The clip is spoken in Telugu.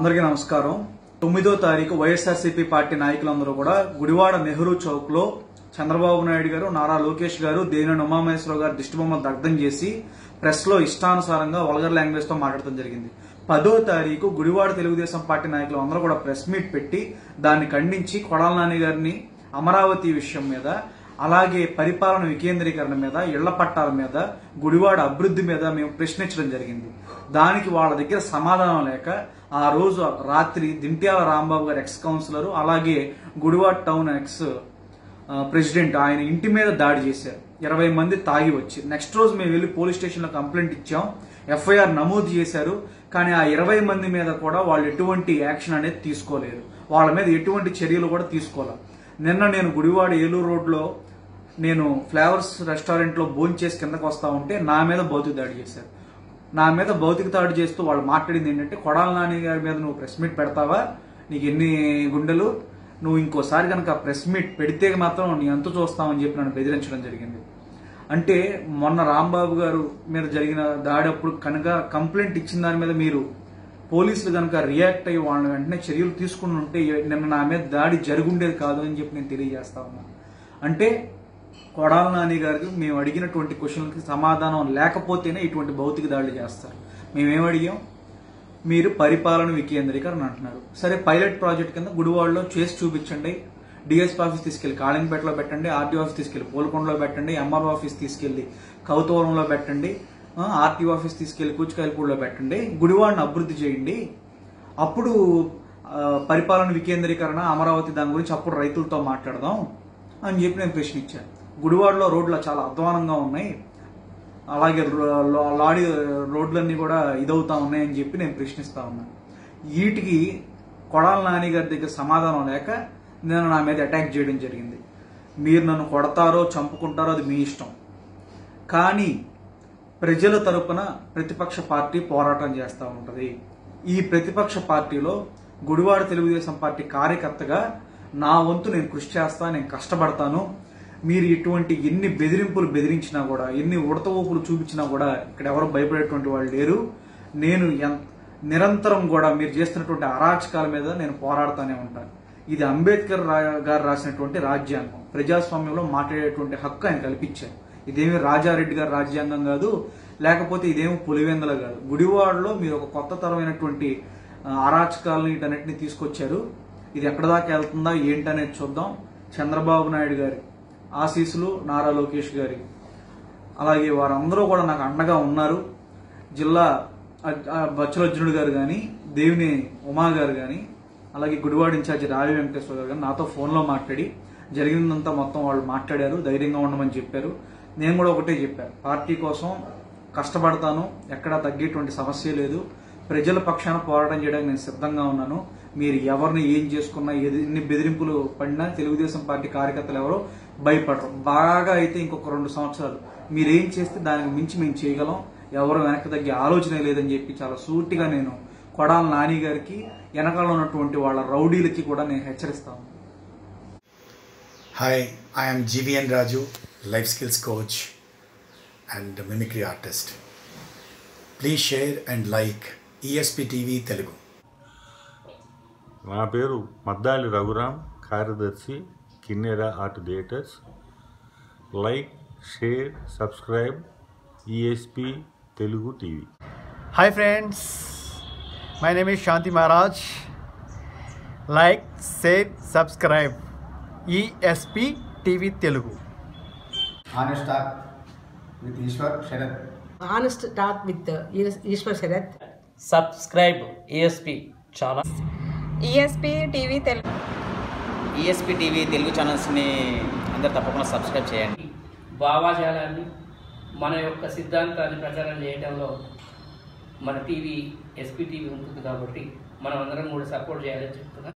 అందరికీ నమస్కారం. 9వ తారీఖు వైఎస్ఆర్సీపీ పార్టీ నాయకులందరూ కూడా గుడివాడ నెహ్రూ చౌక్ లో చంద్రబాబు నాయుడు గారు, నారా లోకేష్ గారు, దేవినేని ఉమామహేశ్వరరావు గారు దిష్టిబొమ్మలు దగ్ధం చేసి ప్రెస్ లో ఇష్టానుసారంగా వల్గర్ లాంగ్వేజ్ తో మాట్లాడటం జరిగింది. 10వ తారీఖు గుడివాడ తెలుగుదేశం పార్టీ నాయకులు అందరూ కూడా ప్రెస్ మీట్ పెట్టి దాన్ని ఖండించి కొడాల నాని గారిని అమరావతి విషయం మీద, అలాగే పరిపాలన వికేంద్రీకరణ మీద, ఇళ్ల పట్టాల మీద, గుడివాడ అభివృద్ధి మీద మేము ప్రశ్నించడం జరిగింది. దానికి వాళ్ళ దగ్గర సమాధానం లేక ఆ రోజు రాత్రి దింట్యాల రాంబాబు గారు ఎక్స్ కౌన్సిలర్, అలాగే గుడివాడ టౌన్ ఎక్స్ ప్రెసిడెంట్ ఆయన ఇంటి మీద దాడి చేశారు. 20 మంది తాగి వచ్చి నెక్స్ట్ రోజు మేము వెళ్లి పోలీస్ స్టేషన్ లో కంప్లైంట్ ఇచ్చాం, ఎఫ్ఐఆర్ నమోదు చేశారు. కానీ ఆ 20 మంది మీద కూడా వాళ్ళు ఎటువంటి యాక్షన్ అనేది తీసుకోలేరు, వాళ్ళ మీద ఎటువంటి చర్యలు కూడా తీసుకోలేదు. నిన్న నేను గుడివాడ ఏలూరు రోడ్ లో నేను ఫ్లేవర్స్ రెస్టారెంట్ లో భోంచేసి కిందకు వస్తా ఉంటే నా మీద భౌతిక దాడి చేశారు. నా మీద భౌతిక దాడి చేస్తూ వాళ్ళు మాట్లాడింది ఏంటంటే, కొడాల నాని గారి మీద నువ్వు ప్రెస్ మీట్ పెడతావా, నీకు ఎన్ని గుండెలు, నువ్వు ఇంకోసారి కనుక ప్రెస్ మీట్ పెడితే మాత్రం నీ అంతు చూస్తామని చెప్పి నన్ను బెదిరించడం జరిగింది. అంటే మొన్న రాంబాబు గారు మీద జరిగిన దాడి అప్పుడు కనుక కంప్లైంట్ ఇచ్చిన దాని మీద మీరు పోలీసులు కనుక రియాక్ట్ అయ్యి వాళ్ళని వెంటనే చర్యలు తీసుకుని ఉంటే నిన్న నా మీద దాడి జరుగుండేది కాదు అని చెప్పి నేను తెలియజేస్తా ఉన్నాను. అంటే కొడాల నాని గారికి మేము అడిగినటువంటి క్వశ్చన్లకి సమాధానం లేకపోతేనే ఇటువంటి భౌతిక దాడులు చేస్తారు. మేమేం అడిగాం, మీరు పరిపాలన వికేంద్రీకరణ అంటున్నారు. సరే, పైలట్ ప్రాజెక్ట్ కింద గుడివాడలో చేసి చూపించండి, డిఎస్పీ ఆఫీస్ తీసుకెళ్లి కాళింగపేటలో పెట్టండి, ఆర్టీఓ ఆఫీస్ తీసుకెళ్లి పోలకొండలో పెట్టండి, ఎంఆర్ఓ ఆఫీస్ తీసుకెళ్లి కౌతవరంలో పెట్టండి, ఆర్టీఓ ఆఫీస్ తీసుకెళ్లి కూచికాయలపూడిలో పెట్టండి, గుడివాడను అభివృద్ధి చేయండి. అప్పుడు పరిపాలన వికేంద్రీకరణ, అమరావతి దాని గురించి అప్పుడు రైతులతో మాట్లాడదాం అని చెప్పి నేను ప్రశ్నించాను. గుడివాడలో రోడ్లు చాలా అధ్వానంగా ఉన్నాయి, అలాగే లారీ రోడ్లన్నీ కూడా ఇదవుతా ఉన్నాయని చెప్పి నేను ప్రశ్నిస్తా ఉన్నాను. వీటికి కొడాల నాని గారి దగ్గర సమాధానం లేక నేను నా మీద అటాక్ చేయడం జరిగింది. మీరు నన్ను కొడతారో చంపుకుంటారో అది మీ ఇష్టం, కానీ ప్రజల తరపున ప్రతిపక్ష పార్టీ పోరాటం చేస్తూ ఉంటుంది. ఈ ప్రతిపక్ష పార్టీలో గుడివాడ తెలుగుదేశం పార్టీ కార్యకర్తగా నా వంతు నేను కృషి చేస్తా, నేను కష్టపడతాను. మీరు ఇటువంటి ఎన్ని బెదిరింపులు బెదిరించినా కూడా, ఎన్ని ఉడత ఊపులు చూపించినా కూడా ఇక్కడ ఎవరు భయపడేటువంటి వాళ్ళు లేరు. నేను నిరంతరం కూడా మీరు చేస్తున్నటువంటి అరాచకాల మీద నేను పోరాడుతూనే ఉంటాను. ఇది అంబేద్కర్ గారు రాసినటువంటి రాజ్యాంగం, ప్రజాస్వామ్యంలో మాట్లాడేటువంటి హక్కు ఆయన కల్పించారు. ఇదేమి రాజారెడ్డి గారి రాజ్యాంగం కాదు, లేకపోతే ఇదేమి పులివెందుల కాదు. గుడివాడలో మీరు ఒక కొత్త తరమైనటువంటి అరాచకాలను వీటన్నిటిని తీసుకొచ్చారు. ఇది ఎక్కడ దాకా వెళ్తుందా ఏంటనేది చూద్దాం. చంద్రబాబు నాయుడు గారి ఆశీస్సులు, నారా లోకేష్ గారి, అలాగే వారందరూ కూడా నాకు అండగా ఉన్నారు. జిల్లా బచ్చలర్జునుడు గారు కానీ, దేవినేని ఉమా గారు కానీ, అలాగే గుడివాడ ఇన్ఛార్జి రావి వెంకటేశ్వర గారు కానీ నాతో ఫోన్లో మాట్లాడి జరిగిందంతా మొత్తం వాళ్ళు మాట్లాడారు, ధైర్యంగా ఉండమని చెప్పారు. నేను కూడా ఒకటే చెప్పాను, పార్టీ కోసం కష్టపడతాను, ఎక్కడా తగ్గేటువంటి సమస్య లేదు, ప్రజల పక్షాన పోరాటం చేయడానికి నేను సిద్ధంగా ఉన్నాను. మీరు ఎవరిని ఏం చేసుకున్నా, ఎన్ని బెదిరింపులు పడినా తెలుగుదేశం పార్టీ కార్యకర్తలు ఎవరో భయపడరు. బాగా అయితే ఇంకొక 2 సంవత్సరాలు మీరేం చేస్తే దానికి మించి మేము చేయగలం, ఎవరు వెనక్కి తగ్గే ఆలోచనే లేదని చెప్పి చాలా సూటిగా నేను కొడాల నాని గారికి, వెనకాల ఉన్నటువంటి వాళ్ళ రౌడీలకి కూడా నేను హెచ్చరిస్తాను. Hi, I am GVN Raju, life skills coach and mimicry artist. Please share and like ESP TV Telugu. నా పేరు మద్దాలి రఘురామ్, కార్యదర్శి Kinnera art theatres. Like, share, subscribe ESP Telugu TV. Hi friends, my name is Shanti Maharaj. Like, share, subscribe ESP TV Telugu. Honest Talk with Ishwar Sharath. Honest Talk with Ishwar Sharath. Subscribe ESP చాలా ESP TV Telugu. ESP TV Telugu ఛానల్స్ని అందరు తప్పకుండా సబ్స్క్రైబ్ చేయండి. భావాజాలాన్ని, మన యొక్క సిద్ధాంతాన్ని ప్రచారం చేయడంలో మన టీవీ SP TV ఉంటుంది కాబట్టి మనం అందరం కూడా సపోర్ట్ చేయాలని చెప్తున్నాం.